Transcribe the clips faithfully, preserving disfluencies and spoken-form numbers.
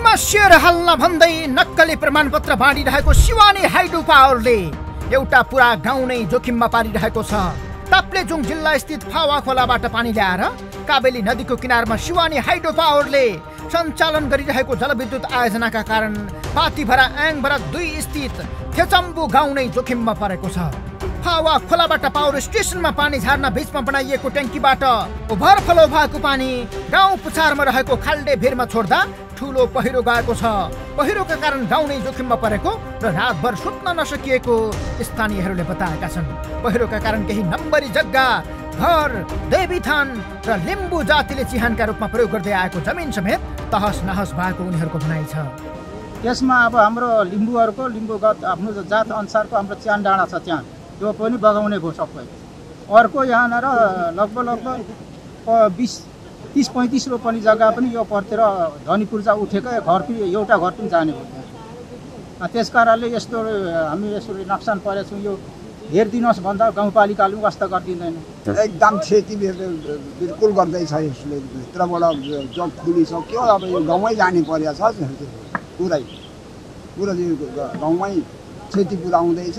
कम्पनीमा शेयर हाल्न भन्दै नक्कली प्रमाणपत्र बाँडिरहेको शिवानी हाइड्रो पावरले एउटा पुरा गाउँ नै जोखिममा पारिरहेको छ। ताप्लेजुङ जिल्ला स्थित फावा खोलाबाट पानी ल्याएर काबेली नदीको किनारमा शिवानी हाइड्रो पावरले सञ्चालन गरिरहेको जलविद्युत आयोजनाका कारण पातीभरा आङभरा दुई स्थित थेचम्बु गाउँ नै जोखिममा परेको छ। फावा खोलाबाट पावर स्टेसनमा पानी झार्न बीचमा बनाइएको ट्याङ्कीबाट ओभरफ्लो भएको पानी गाउँ पुछारमा रहेको खाल्डे भिरमा छोड्दा ठुलो पहिरो गएको छ। पहिरोका कारण गाउँ नै जोखिममा परेको र रातभर सुत्न नसकिएको स्थानीयहरूले बताएका छन्। पहिरोका कारण केही नम्बरी जग्गा, घर, देवीथान र लिम्बू जातिले चिहानका रूपमा प्रयोग गर्दै आएको जमिन समेत तहस नहस भएको उनीहरूको भनाइ छ। यसमा अब हाम्रो लिम्बूहरूको लिम्बूगत आफ्नो जात अनुसारको हाम्रो च्यान डाँडा छ, त्यहाँ त्यो पनि बगाउने भयो सबै। अर्को यहाँनिर लगभग लगभग बिस तिस पैँतिस रोपनी जग्गा पनि यो परतिर धनी पूर्जा उठेको घर पनि एउटा घर पनि जाने भयो। त्यस कारणले यस्तो हामी यसरी नोक्सान परेछौँ। यो हेरिदिनुहोस् भन्दा गाउँपालिकाले पनि वास्ता गरिदिँदैन। एकदम क्षति बिल्कुल गर्दैछ यसले। भित्रबाट जग खुलिसक्यो, अब यो गाउँमै जाने परेको छ पुरै पुरा गाउँमै क्षति पुऱ्याउँदैछ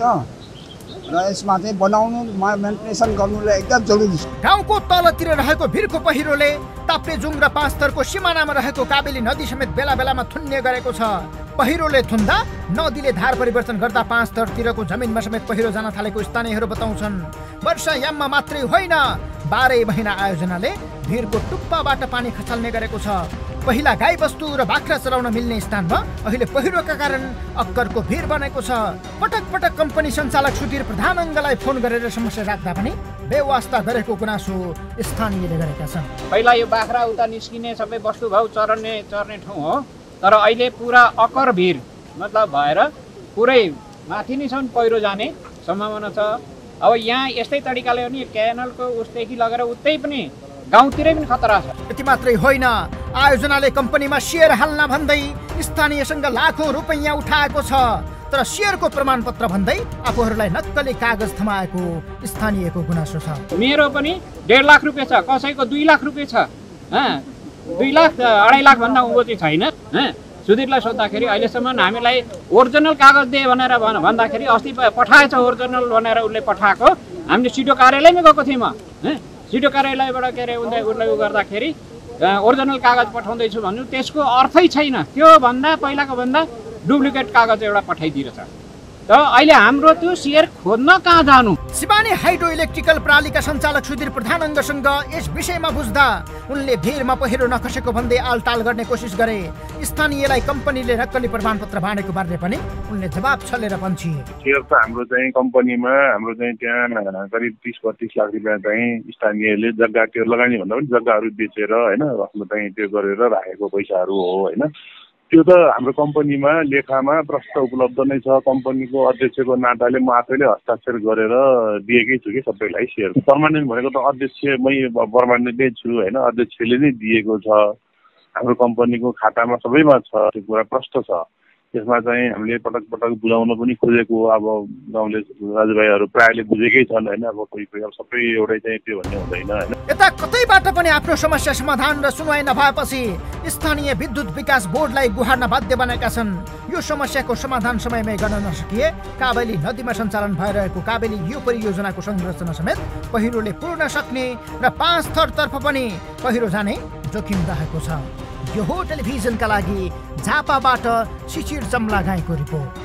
र यसमा चाहिँ बनाउनु मेन्टेनेसन गर्नुलाई एकदम जरुरी छ। गाउँको तलतिर रहेको भिरको पहिरोले ताप्लेजुङ र पाँच थरको सिमानामा रहेको काबेली नदी समेत बेला बेलामा थुन्ने गरेको छ। पहिरोले थुन्दा नदीले धार परिवर्तन गर्दा पाँच थरतिरको जमिनमा समेत पहिरो जान थालेको स्थानीयहरू बताउँछन्। वर्षायाममा मात्रै होइन, बाह्रै महिना आयोजनाले भिरको टुप्पाबाट पानी खसाल्ने गरेको छ। पहिला गाई बस्तु र बाख्रा चलाउन मिल्ने स्थानमा अहिले पहिरोका कारण अक्करको भिर बनेको छ। पटक पटक कम्पनी सञ्चालक सुधीर प्रधानङ्गलाई फोन गरेर समस्या राख्दा पनि बेवास्ता गरेको गुनासो स्थानीयले गरेका छन्। पहिला यो बाख्रा उता निस्किने सबै वस्तु भाउ चरने चर्ने ठाउँ हो, तर अहिले पुरा अक्कर भिर मतलब भएर पुरै माथि नैसम्म पहिरो जाने सम्भावना छ। अब यहाँ यस्तै तरिकाले पनि क्यानलको उसदेखि लगेर उतै पनि गाउँतिरै पनि खतरा छ। यति मात्रै होइन, आयोजनाले कम्पनीमा सेयर हाल्न भन्दै स्थानीयसँग लाखौँ रुपैयाँ उठाएको छ, तर सेयरको प्रमाणपत्र भन्दै आफूहरूलाई नक्कली कागज थमाएको स्थानीयको गुनासो छ। मेरो पनि डेढ लाख रुपियाँ छ, कसैको दुई लाख रुपियाँ छ, दुई लाख अढाई लाख भन्दा उँभो चाहिँ छैन। सुधीरलाई सोद्धाखेरि अहिलेसम्म हामीलाई ओरिजिनल कागज दिए भनेर भन्दाखेरि अस्ति पठाएछ ओरिजिनल भनेर उसले पठाएको। हामीले सिडिओ कार्यालयमै गएको थियौँ। सिडिओ कार्यालयबाट के अरे उसलाई उसलाई उ गर्दाखेरि ओरिजिनल कागज पठाउँदैछु भन्नु त्यसको अर्थै छैन। त्यो भन्दा पहिलाको भन्दा डुप्लिकेट कागज एउटा पठाइदिएछ। त अहिले हाम्रो त्यो सेयर खोज्न कहाँ जानु? शिवानी हाइड्रो इलेक्ट्रिकल प्रणालीका सञ्चालक सुधीर प्रधानङ्गसँग यस विषयमा बुझ्दा उनले भिरमा पहिरो नखसेको भन्दै आलटाल गर्ने कोसिस गरे। स्थानीयलाई कम्पनीले नक्कली प्रमाणपत्र बाँडेको बारे पनि उनले जवाब छलेर भन्छे। सेयर त हाम्रो चाहिँ कम्पनीमा हाम्रो चाहिँ त्यहाँ करिब तीस बत्तीस लाख रुपियाँ चाहिँ स्थानीयले जग्गा त्यो लगानी भन्दा पनि जग्गाहरू बेचेर होइन आफ्नो चाहिँ त्यो गरेर राखेको पैसाहरू हो होइन। त्यो त हाम्रो कम्पनीमा लेखामा प्रष्ट उपलब्ध नै छ। कम्पनीको अध्यक्षको नाताले म आफैले हस्ताक्षर गरेर दिएकै छु कि सबैलाई सेयर। पर्मानेन्ट भनेको त अध्यक्षमै पर्मानेन्ट नै छु होइन, अध्यक्षले नै दिएको छ। हाम्रो कम्पनीको खातामा सबैमा छ, त्यो कुरा प्रष्ट छ। त्यसमा चाहिँ हामीले पटक पटक बुझाउन पनि खोजेको। अब गाउँले दाजुभाइहरू प्रायःले बुझेकै छन् होइन। अब कोही कोही अब सबै एउटै चाहिँ त्यो भन्ने हुँदैन होइन। यता कतैबाट पनि आफ्नो समस्या समाधान र सुनवाई नभएपछि स्थानीय विद्युत विकास बोर्डलाई गुहार्न बाध्य बनेका छन्। यो समस्याको समाधान समयमै गर्न नसकिए काबेली नदीमा सञ्चालन भइरहेको काबेली यो परियोजनाको संरचना समेत पहिरोले पुर्न सक्ने र पाँच थरतर्फ पनि पहिरो जाने जोखिम रहेको छ। योहो टेलिभिजनका लागि झापाबाट शिशिर चम्ला गाईको रिपोर्ट।